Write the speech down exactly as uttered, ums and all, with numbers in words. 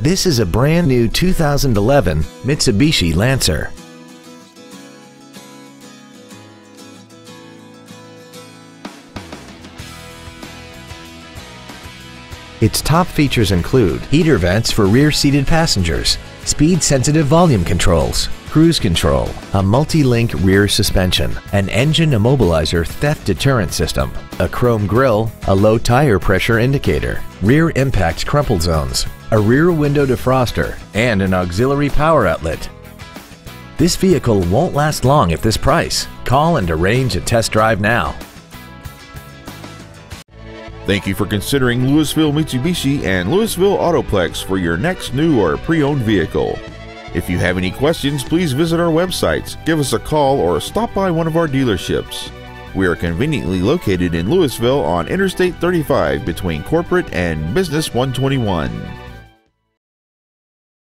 This is a brand new two thousand eleven Mitsubishi Lancer. Its top features include heater vents for rear-seated passengers, speed-sensitive volume controls, cruise control, a multi-link rear suspension, an engine immobilizer theft deterrent system, a chrome grille, a low tire pressure indicator, rear impact crumple zones, a rear window defroster, and an auxiliary power outlet. This vehicle won't last long at this price. Call and arrange a test drive now. Thank you for considering Louisville Mitsubishi and Louisville Autoplex for your next new or pre-owned vehicle. If you have any questions, please visit our websites, give us a call, or stop by one of our dealerships. We are conveniently located in Louisville on Interstate thirty-five between Corporate and Business one twenty-one.